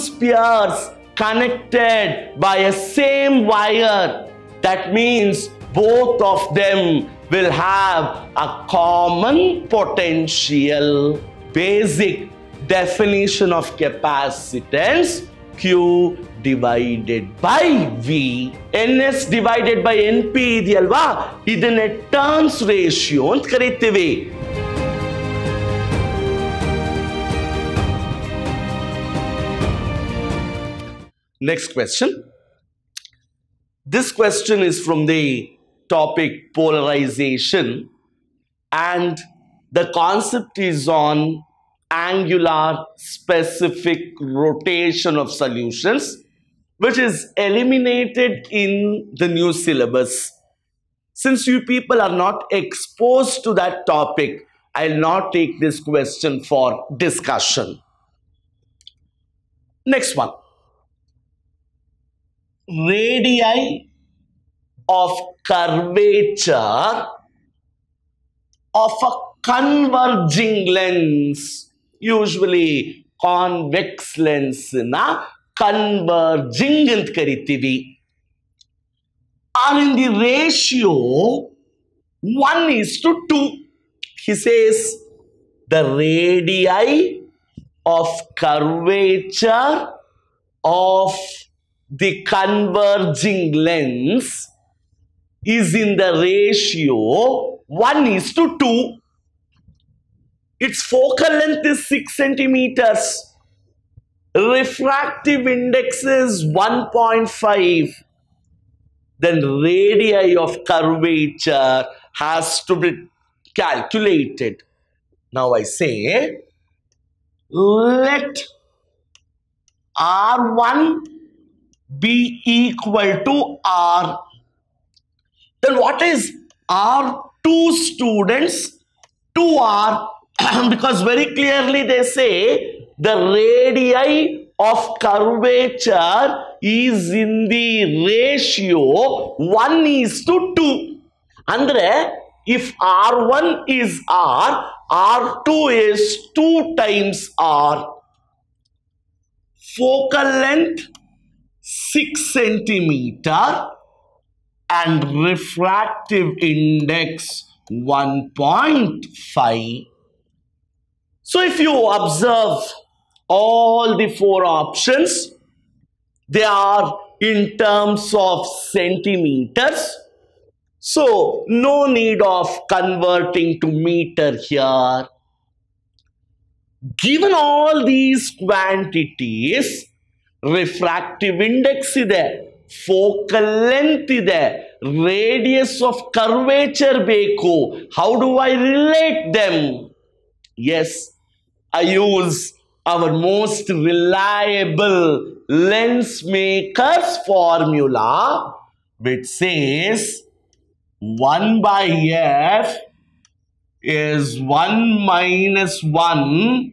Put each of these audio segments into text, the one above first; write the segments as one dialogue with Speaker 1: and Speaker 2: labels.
Speaker 1: spheres connected by a same wire. That means both of them will have a common potential. Basic definition of capacitance: Q divided by V. NS divided by NP ಇದೆಯಲ್ವಾ, ಇದನ್ನೇ turns ratio ಅಂತ ಕರೀತೀವಿ. Next question. This question is from the topic polarization, and the concept is on angular specific rotation of solutions, which is eliminated in the new syllabus. Since you people are not exposed to that topic, I'll not take this question for discussion. Next one. Radii of curvature of a converging lens, usually convex lens na converging ant kariತೀವಿ, are in the ratio 1:2. He says the radii of curvature of the converging lens is in the ratio 1:2. Its focal length is 6 centimeters. Refractive index is 1.5. Then radii of curvature has to be calculated. Now I say, let R1 be equal to R. Then what is R2, students? 2R. Because very clearly they say the radii of curvature is in the ratio 1:2. Andre, if R1 is R, R2 is 2 times R. Focal length 6 centimeter and refractive index 1.5. So if you observe all the 4 options, they are in terms of centimeters. So no need of converting to meter here. Given all these quantities, refractive index ಇದೆ, focal length ಇದೆ, radius of curvature ಬೇಕು. How do I relate them? Yes, I use our most reliable lens maker's formula, which says 1 by F is 1 minus 1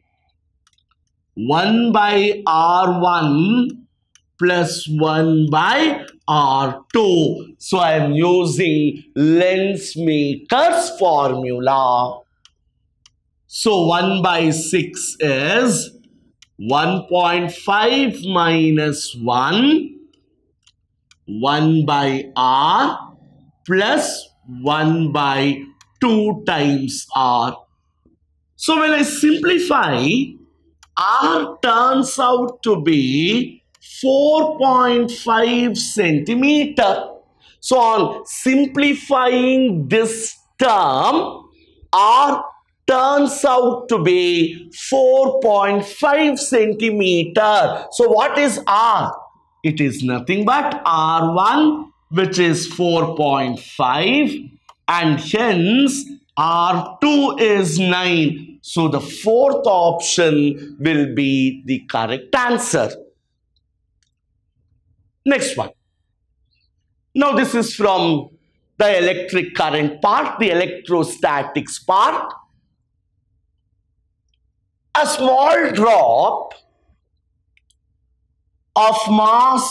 Speaker 1: by R1 plus 1 by R2. So I am using lens maker's formula. So 1 by 6 is 1.5 minus 1 by R plus 1 by 2 times R. So when I simplify, R turns out to be 4.5 centimeter. So on simplifying this term, R turns out to be 4.5 centimeter. So what is R? It is nothing but R1, which is 4.5, and hence R2 is 9. So the 4th option will be the correct answer. Next one. Now this is from the electric current part, the electrostatics part. A small drop of mass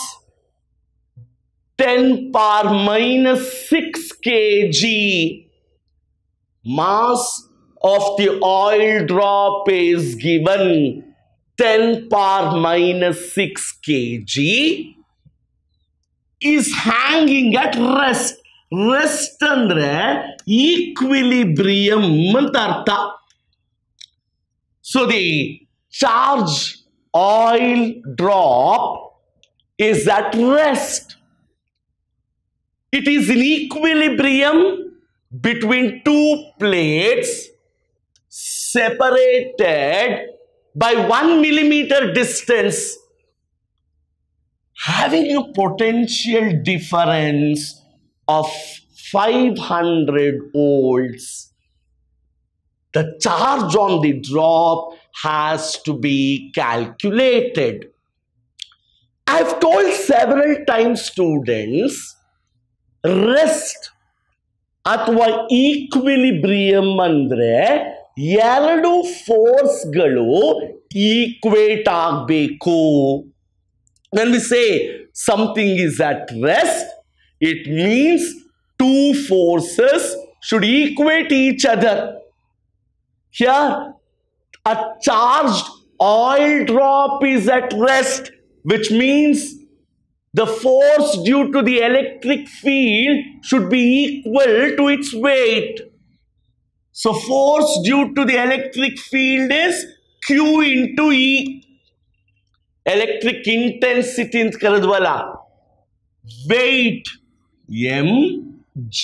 Speaker 1: 10 power minus 6 kg, mass of the oil drop is given 10 power minus 6 kg is hanging at rest. Rest andre equilibrium anta artha. So the charge oil drop is at rest. It is in equilibrium between two plates separated by 1 millimeter distance, having a potential difference of 500 volts. The charge on the drop has to be calculated. I have told several times, students, rest ಅಥವಾ equilibrium ಅಂದ್ರೆ ಎರಡು ಫೋರ್ಸ್ಗಳು equate ಆಗಬೇಕು. When we say something is at rest, it means two forces should equate each other. Here, a charged oil drop is at rest, which means the force due to the electric field should be equal to its weight. So force due to the electric field is Q into E. Electric intensity in karadwala. Weight mg.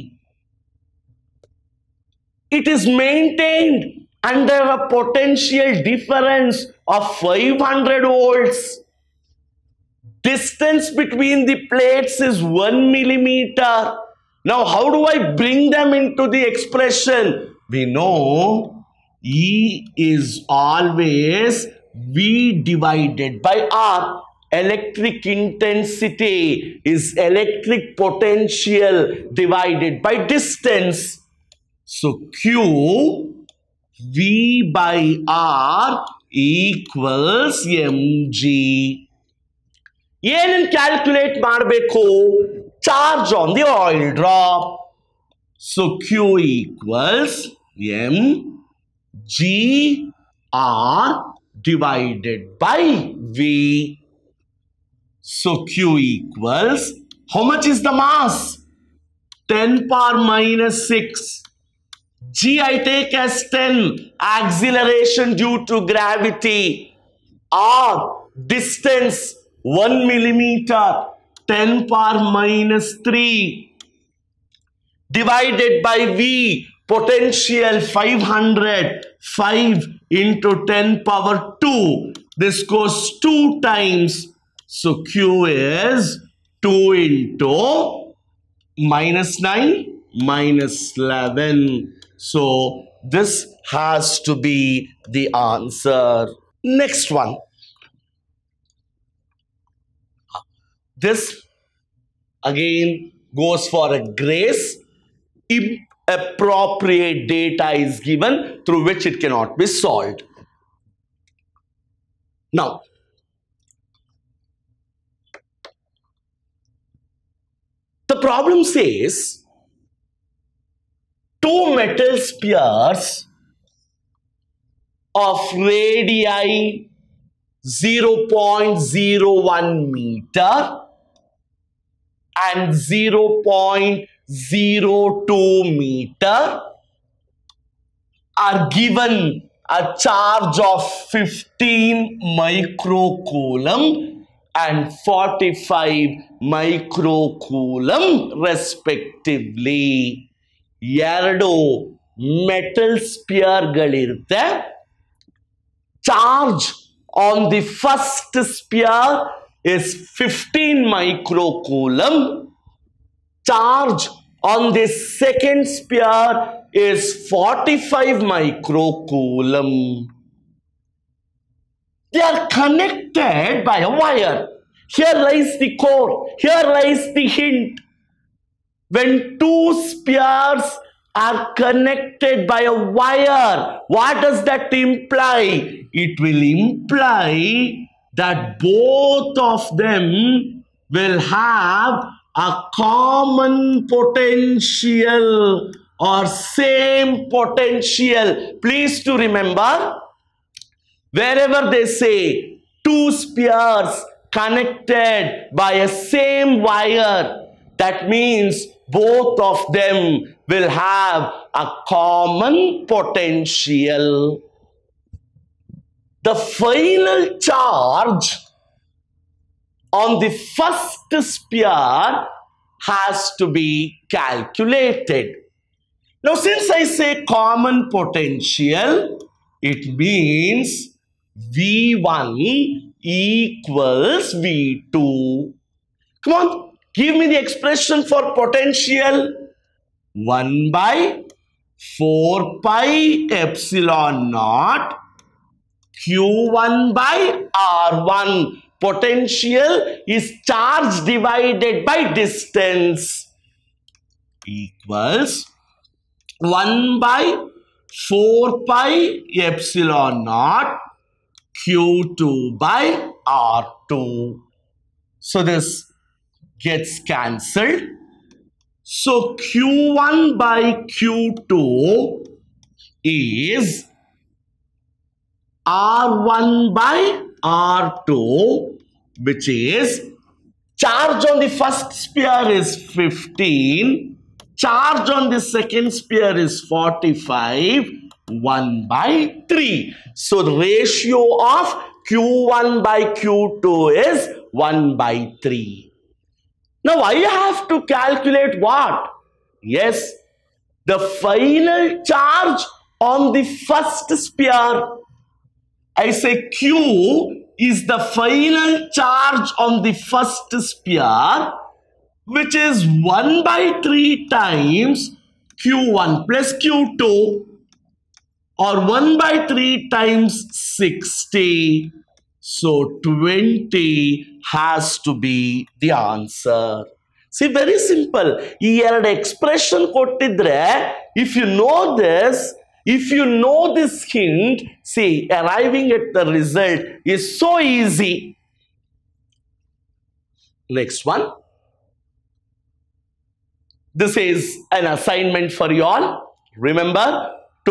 Speaker 1: It is maintained under a potential difference of 500 volts. Distance between the plates is 1 millimeter. Now, how do I bring them into the expression? We know E is always V divided by R. Electric intensity is electric potential divided by distance. So, Q V by R equals mg. ಏನನ್ನು calculate ಮಾಡಬೇಕು? Charge on the oil drop. So Q equals m g R divided by V. So Q equals, how much is the mass? 10 power minus 6. G I take as 10, acceleration due to gravity. R, distance 1 millimeter, 10 power minus 3, divided by V, potential 500, 5 into 10 power 2. This goes 2 times. So Q is 2 into minus 9, minus 11. So this has to be the answer. Next one. This again goes for a grace. Inappropriate data is given through which it cannot be solved. Now, the problem says two metal spheres of radii 0.01 meter and 0.02 meter are given a charge of 15 microcoulomb and 45 microcoulomb respectively. ಎರಡು metal ಸ್ಪಿಯರ್ಗಳಿರುತ್ತೆ. Charge on the first sphere is 15 microcoulomb. Charge on the second sphere is 45 microcoulomb. They are connected by a wire. Here lies the core. Here lies the hint. When two spheres are connected by a wire, what does that imply? It will imply that both of them will have a common potential or same potential. Please to remember, Wherever they say two spheres connected by a same wire, that means both of them will have a common potential. The final charge on the first sphere has to be calculated. Now, since I say common potential, it means V1 equals V2. Come on, give me the expression for potential. 1 by 4 pi epsilon naught Q1 by R1. Potential is charge divided by distance equals 1 by 4 pi epsilon naught Q2 by R2. So this gets cancelled. So Q1 by Q2 is R1 by R2, which is charge on the first sphere is 15, charge on the second sphere is 45, 1 by 3. So the ratio of Q1 by Q2 is 1 by 3. Now I have to calculate what? Yes, the final charge on the first sphere. I say Q is the final charge on the first sphere, which is 1 by 3 times Q1 plus Q2, or 1 by 3 times 60. So 20 has to be the answer. See, very simple. Here expression kottidre, if you know this, if you know this hint, see, arriving at the result is so easy. Next one. This is an assignment for you all. Remember,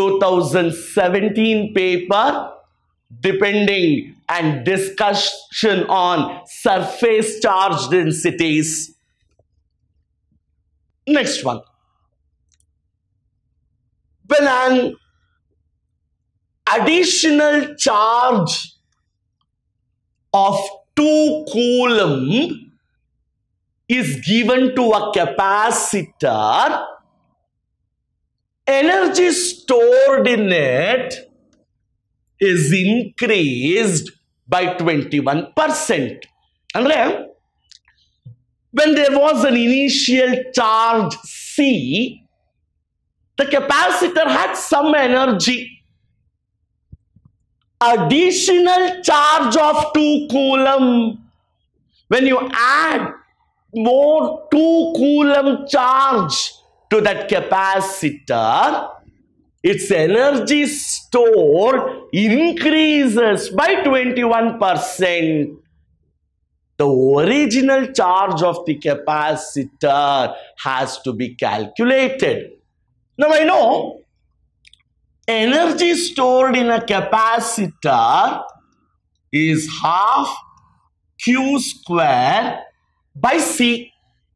Speaker 1: 2017 paper, depending and discussion on surface charge densities. Next one. When an additional charge of 2 coulomb is given to a capacitor, energy stored in it is increased by 21%. And when there was an initial charge C, the capacitor had some energy. Additional charge of 2 coulomb. When you add more 2 coulomb charge to that capacitor, its energy stored increases by 21%. The original charge of the capacitor has to be calculated. Now I know energy stored in a capacitor is half Q square by C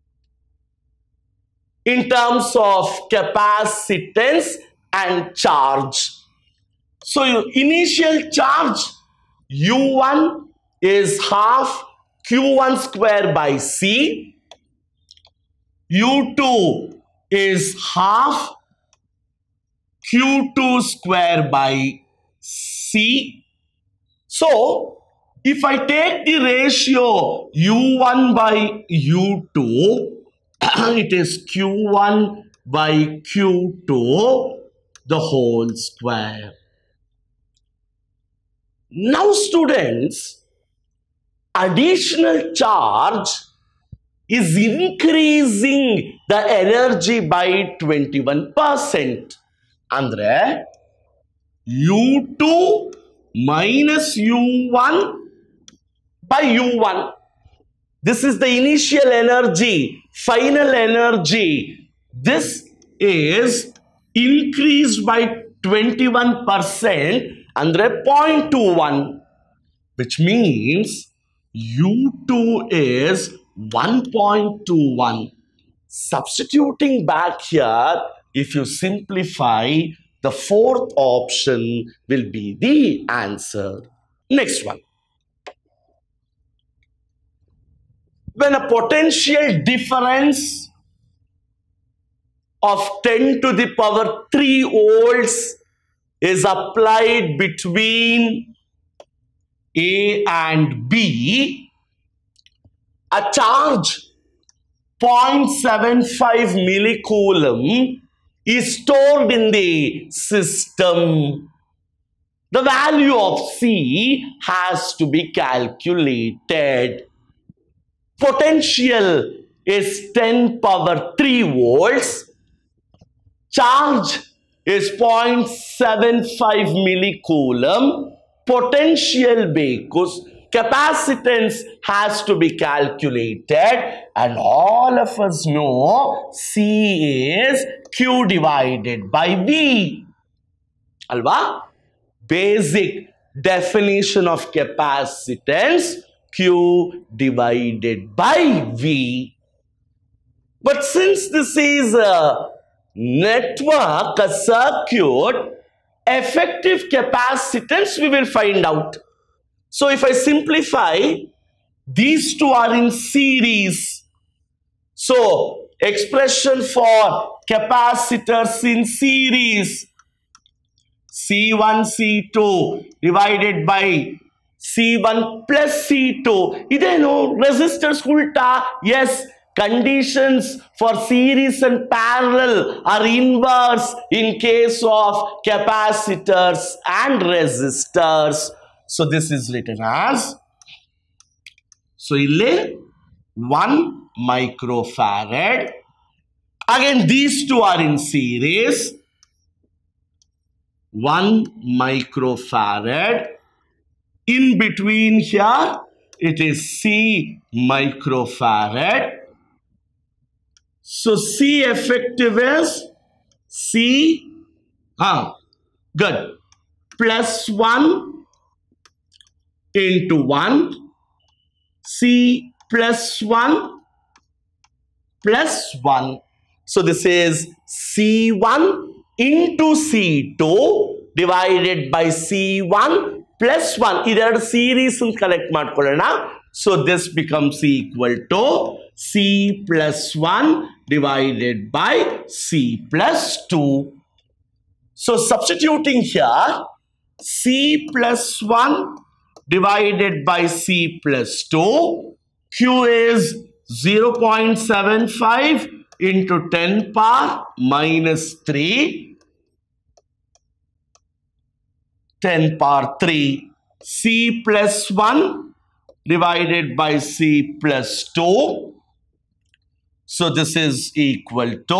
Speaker 1: in terms of capacitance and charge. So your initial charge U1 is half Q1 square by C. U2 is half Q2 square by C. So, if I take the ratio U1 by U2, it is Q1 by Q2 the whole square. Now students, additional charge is increasing the energy by 21%. Andre U2 minus U1 by U1. This is the initial energy, final energy. This is increased by 21%, andre 0.21, which means U2 is 1.21. Substituting back here, if you simplify, the fourth option will be the answer. Next one. When a potential difference of 10 to the power 3 volts is applied between A and B, a charge 0.75 millicoulomb is stored in the system. The value of C has to be calculated. Potential is 10 power 3 volts. Charge is 0.75 millicoulomb. Potential because capacitance has to be calculated, and all of us know C is Q divided by V. Alva? Basic definition of capacitance, Q divided by V. But since this is a network, a circuit, effective capacitance we will find out. So if I simplify, these two are in series. So expression for capacitors in series, C1 C2 divided by C1 plus C2. Ideno resistors ulta. Yes, conditions for series and parallel are inverse in case of capacitors and resistors. So this is written as, so 1 microfarad. Again, these two are in series. 1 microfarad. In between here, it is C microfarad. So C effective is C, good, plus 1 into 1, C plus 1 plus 1. So this is C1 into C2 divided by C1 plus 1. Either series and collect madkolana. So this becomes equal to C plus 1 divided by C plus 2. So substituting here, C plus 1 divided by C plus 2, Q is 0.75 into 10 power minus 3, 10 power 3. C plus 1 divided by C plus 2. So this is equal to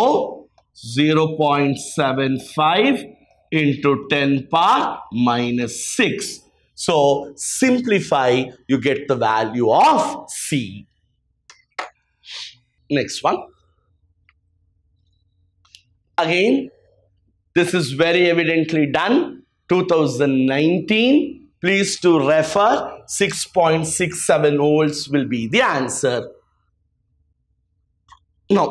Speaker 1: 0.75 into 10 power minus 6. So simplify, you get the value of C. Next one. Again, this is very evidently done. 2019. Please to refer. 6.67 volts will be the answer. Now,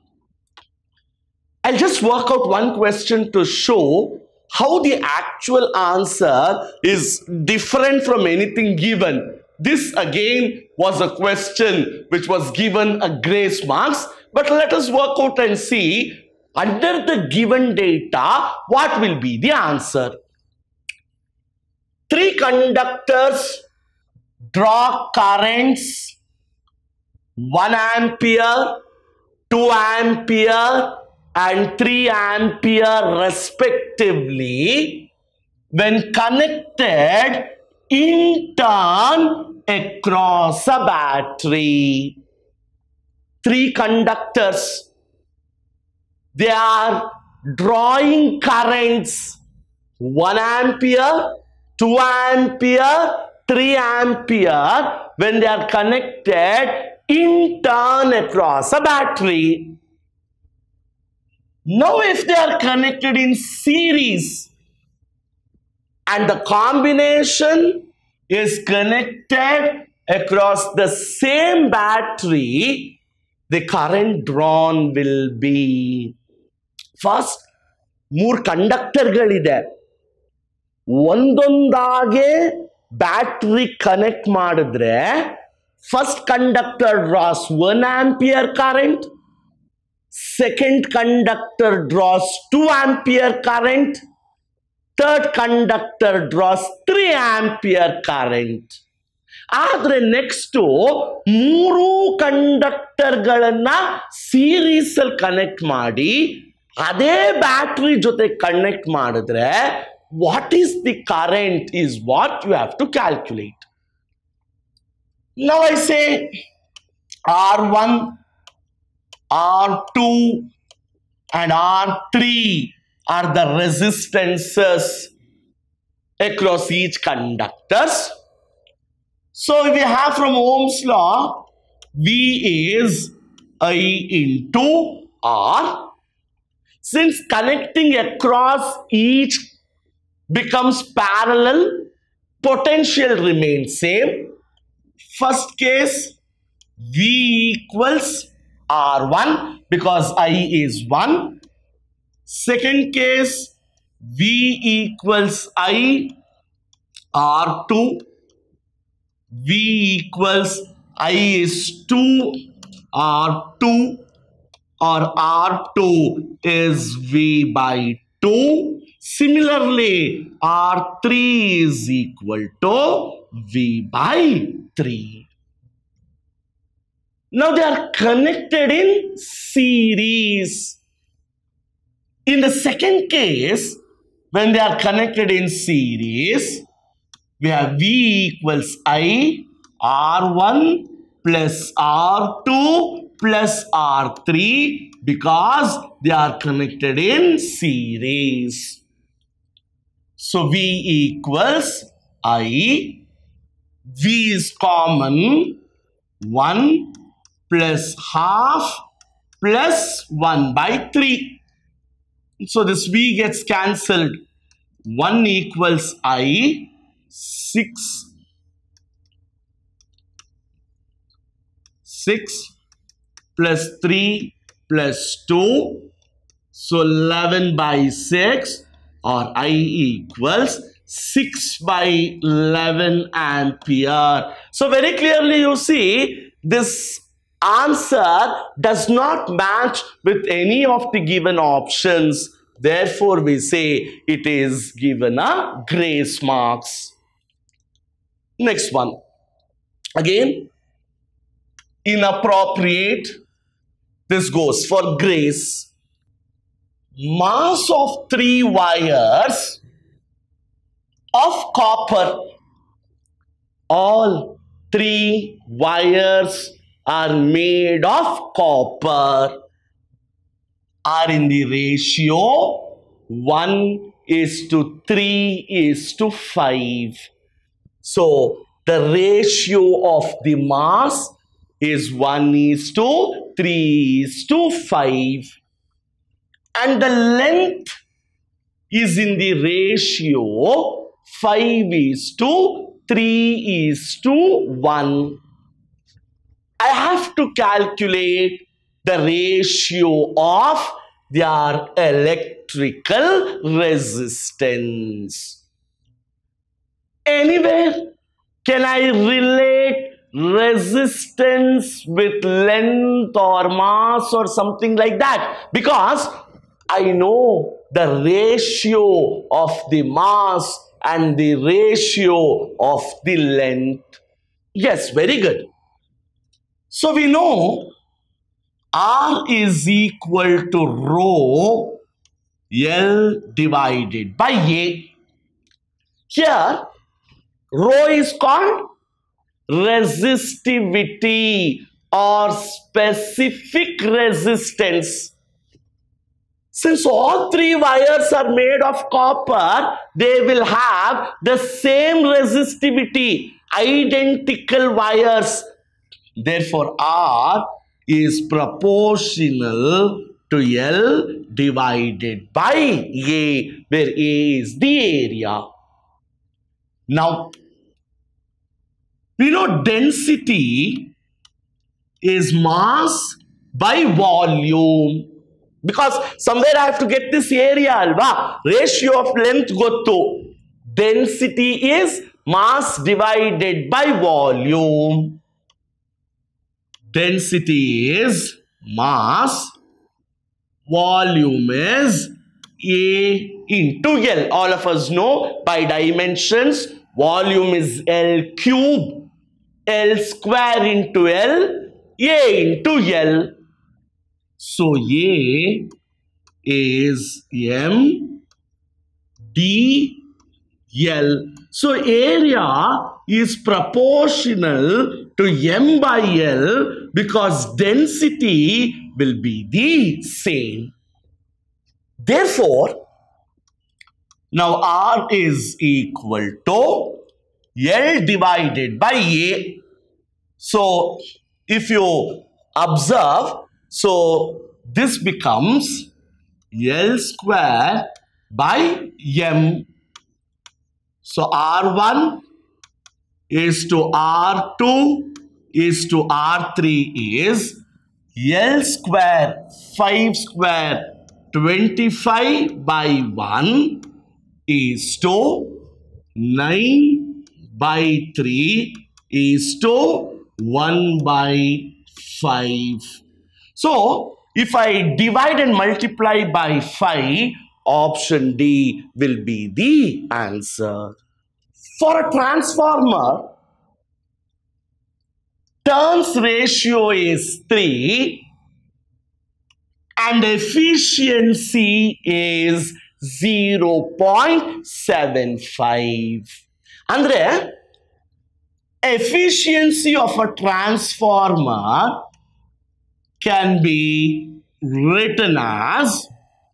Speaker 1: I'll just work out one question to show how the actual answer is different from anything given. This again was a question which was given a grace marks, but let us work out and see under the given data what will be the answer. 3 conductors draw currents 1 ampere, 2 ampere and 3 ampere respectively when connected in turn across a battery. 3 conductors, they are drawing currents 1 ampere, 2 ampere, 3 ampere when they are connected in turn across a battery. Now if they are connected in series, and the combination is connected across the same battery, the current drawn will be first ಮೂರು ಕಂಡಕ್ಟರ್ಗಳಿದೆ. ಒಂದೊಂದಾಗೆ battery connect ಮಾಡಿದ್ರೆ first conductor draws 1 ampere current, second conductor draws 2 ampere current, third conductor draws 3 ampere current. ಆದ್ರೆ next ಮೂರು ಕಂಡಕ್ಟರ್ಗಳನ್ನ series ಅಲ್ಲಿ connect ಮಾಡಿ ಅದೇ ಬ್ಯಾಟ್ರಿ ಜೊತೆ ಕನೆಕ್ಟ್ ಮಾಡಿದ್ರೆ what is the current is what you have to calculate. Now I say R1, R2 and R3 are the resistances across each conductors. So we have from Ohm's law, V is I into R. Since connecting across each becomes parallel, potential remains same. First case, V equals R1 because I is 1. Second case, V equals I R2. V equals I is 2 R2 or R2 is V by 2. Similarly, R3 is equal to V by 3. Now they are connected in series. In the second case, when they are connected in series, we have V equals I, R1 plus R2 plus R3 because they are connected in series. So V equals I, V is common, 1 plus half plus 1 by 3. So this V gets cancelled. 1 equals I, 6 plus 3 plus 2. So 11 by 6 or I equals 6 by 11 ampere. So very clearly you see this answer does not match with any of the given options. Therefore we say it is given a grace marks. Next one. Again, inappropriate. This goes for grace. Mass of 3 wires of copper. All 3 wires are made of copper, are in the ratio 1:3:5. So the ratio of the mass is 1:3:5. And the length is in the ratio 5:3:1. I have to calculate the ratio of their electrical resistance. Anywhere can I relate resistance with length or mass or something like that? Because I know the ratio of the mass and the ratio of the length. Yes, very good. So we know R is equal to rho L divided by A. Here, rho is called resistivity or specific resistance. Since all 3 wires are made of copper, they will have the same resistivity, identical wires. Therefore, R is proportional to L divided by A, where A is the area. Now, we know density is mass by volume. Because somewhere I have to get this area, alva. Ratio of length gottu. Density is mass divided by volume. Density is mass. Volume is A into L. All of us know by dimensions, volume is L cube. L square into L, A into L. So A is M D L. So area is proportional to M by L because density will be the same. Therefore, now R is equal to L divided by A. So if you observe, so this becomes L square by M. So R1 is to R2 is to R3 is L square 5 square 25 by 1 is to 9 by 3 is to 1 by 5. So, if I divide and multiply by 5, option D will be the answer. For a transformer, turns ratio is 3 and efficiency is 0.75. Andre, efficiency of a transformer can be written as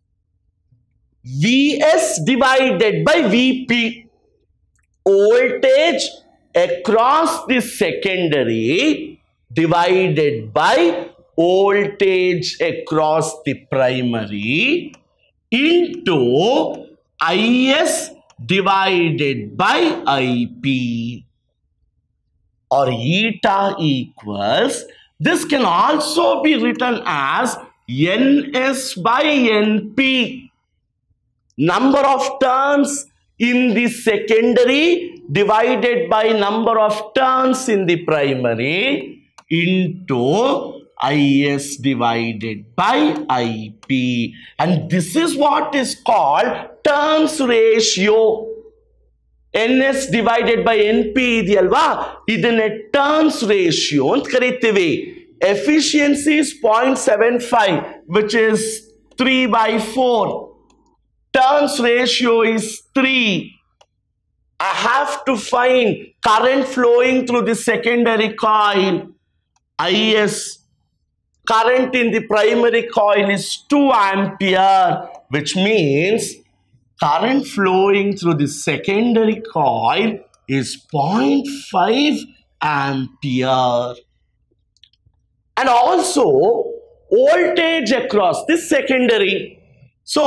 Speaker 1: Vs divided by Vp. Voltage across the secondary divided by voltage across the primary into Is divided by Ip, or eta equals, this can also be written as Ns by Np, number of turns in the secondary divided by number of turns in the primary into Is divided by Ip. And this is what is called turns ratio. Ns divided by Np ಇದೆಯಲ್ವಾ, ಇದನ್ನೇ turns ratio ಅಂತ ಕರೀತೀವಿ. Efficiency is 0.75, which is 3 by 4. Turns ratio is 3. I have to find current flowing through the secondary coil, Is. Current in the primary coil is 2 ampere, which means current flowing through the secondary coil is 0.5 ampere. And also voltage across this secondary. So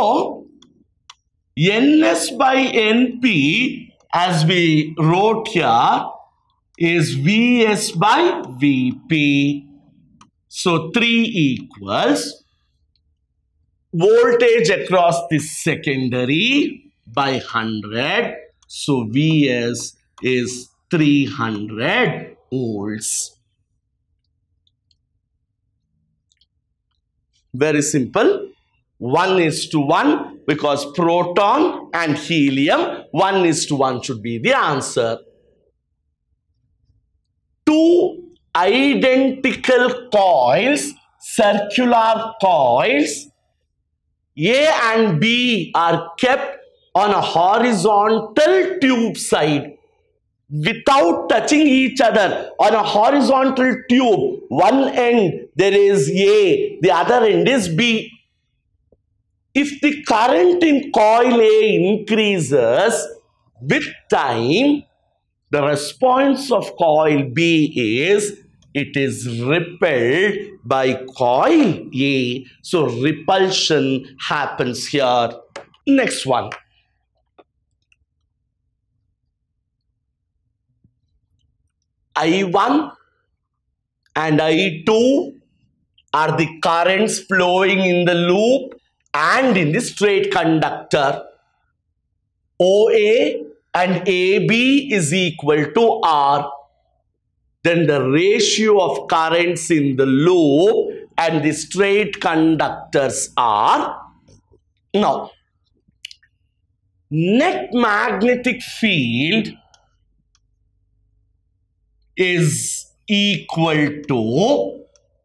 Speaker 1: Ns by Np, as we wrote here, is Vs by Vp. So 3 equals voltage across the secondary by 100. So Vs is 300 volts. Very simple. 1:1 because proton and helium, 1:1 should be the answer. Two identical coils, circular coils, A and B are kept on a horizontal tube side without touching each other. On a horizontal tube, one end there is A, the other end is B. If the current in coil A increases with time, the response of coil B is it is repelled by coil A. So repulsion happens here. Next one. I1 and I2 are the currents flowing in the loop and in the straight conductor. OA and AB is equal to R. Then the ratio of currents in the loop and the straight conductors are. Now, net magnetic field is equal to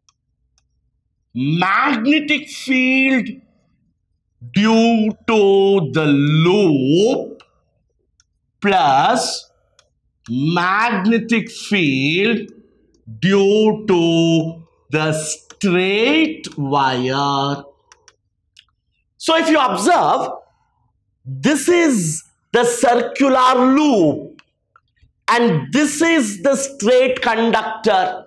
Speaker 1: magnetic field due to the loop plus magnetic field due to the straight wire. So if you observe, this is the circular loop and this is the straight conductor.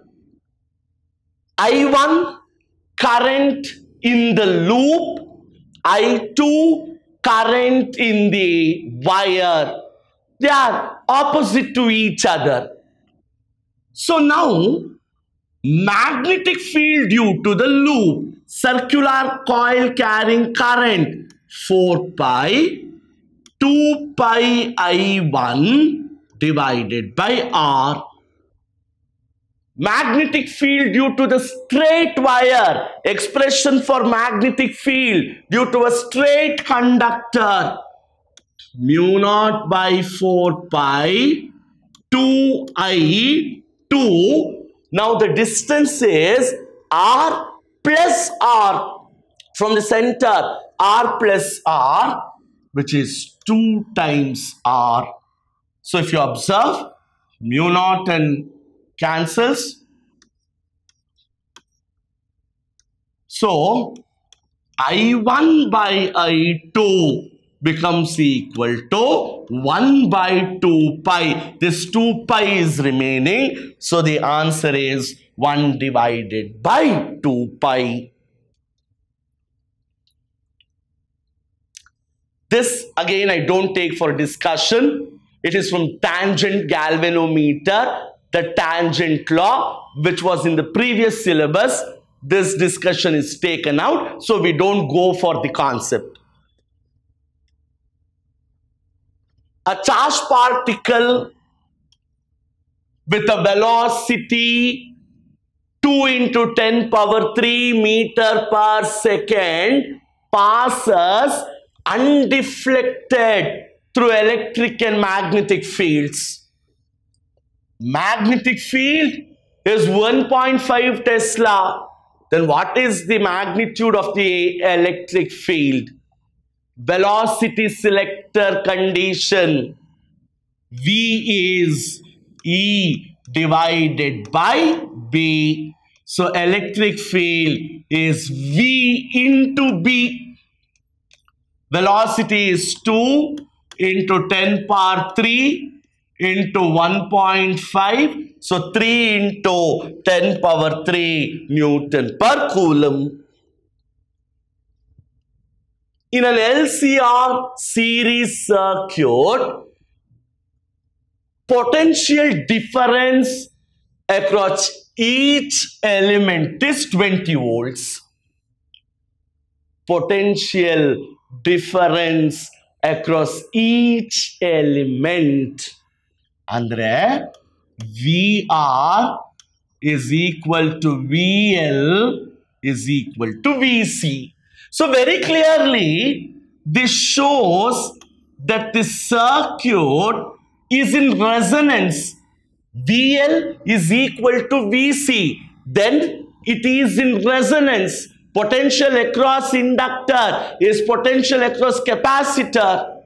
Speaker 1: I1 current in the loop, I2 current in the wire. They are opposite to each other. So now magnetic field due to the loop, circular coil carrying current 4 pi 2 pi I1 divided by R. Magnetic field due to the straight wire, expression for magnetic field due to a straight conductor, mu naught by 4 pi 2 I2. Now the distance is R plus R from the center, R plus R, which is 2 times R. So if you observe, mu naught and cancels. So I1 by I2 becomes equal to 1 by 2 pi. This 2 pi is remaining. So the answer is 1 divided by 2 pi. This again I don't take for discussion. It is from tangent galvanometer, the tangent law, which was in the previous syllabus. This discussion is taken out, so we don't go for the concept. A charged particle with a velocity 2 into 10 power 3 meter per second passes undeflected through electric and magnetic fields. Magnetic field is 1.5 Tesla. Then what is the magnitude of the electric field? Velocity selector condition. V is E divided by B. So electric field is V into B. Velocity is 2 into 10 power 3 into 1.5. So 3 into 10 power 3 Newton per Coulomb. In an LCR series circuit, potential difference across each element is 20 volts. Potential difference across each element andre VR is equal to VL is equal to VC. So very clearly this shows that the circuit is in resonance. VL is equal to VC. Then it is in resonance. Potential across inductor is potential across capacitor.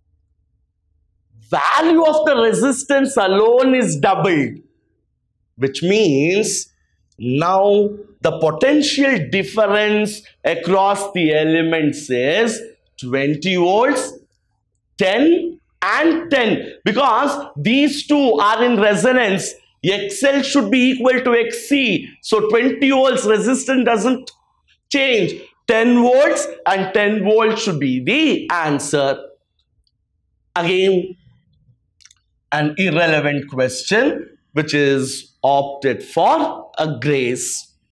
Speaker 1: Value of the resistance alone is doubled, which means now the potential difference across the elements is 20 volts, 10 and 10. Because these two are in resonance, XL should be equal to XC. So 20 volts resistance doesn't change. 10 volts and 10 volts should be the answer. Again, an irrelevant question. which is opted for a grace